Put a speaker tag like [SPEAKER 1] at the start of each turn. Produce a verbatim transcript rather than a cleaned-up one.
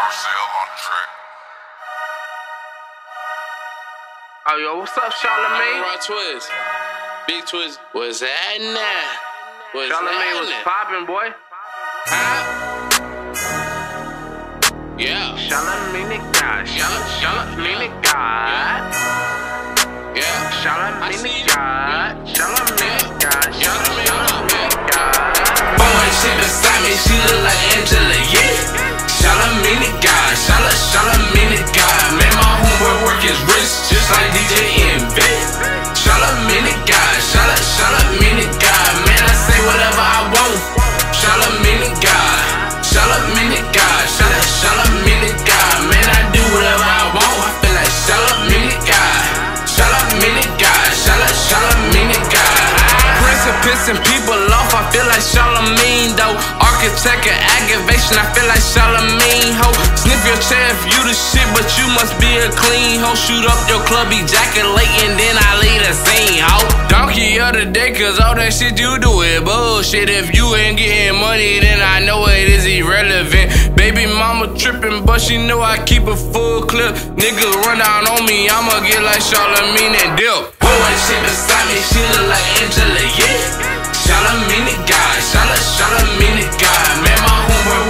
[SPEAKER 1] Marcel on the track.
[SPEAKER 2] Oh, yo, what's up, Charlamagne?
[SPEAKER 3] Raw Twiz. Big Twiz. What's happening? What's
[SPEAKER 2] Charlamagne was
[SPEAKER 3] happening?
[SPEAKER 2] popping, boy.
[SPEAKER 3] Huh? Yeah.
[SPEAKER 2] Charlamagne God. Charlamagne God.
[SPEAKER 3] Yeah.
[SPEAKER 2] Charlamagne God. Charlamagne God.
[SPEAKER 3] Charlamagne
[SPEAKER 2] God.
[SPEAKER 4] Boy, shit beside me, she look like Angela, yeah. Charlamagne God, Charla, Charlamagne God. Man, my homework work is rich, just like D J Envy. Charlamagne God, Charla, Charlamagne God. Man, I say whatever I want. Charlamagne God, Charlamagne God, Charla, Charlamagne God. Man, I do whatever I want. I feel like Charlamagne God, Charlamagne God, Charla, Charlamagne God. Prince pissing people off, I feel like Charlamagne though. Architect of aggravation, I feel like Charlamagne ho. Sniff your chair if you the shit, but you must be a clean ho. Shoot up your club, ejaculating, then I leave the scene ho. Donkey of the day, cause all that shit you do is bullshit. If you ain't getting money, then I know it is irrelevant. Baby mama tripping, but she know I keep a full clip. Nigga run down on me, I'ma get like Charlamagne and dip. Boy, shit beside me, she look like Angela, yeah. Charlamagne God, Charla, Charlamagne God. Man, my homework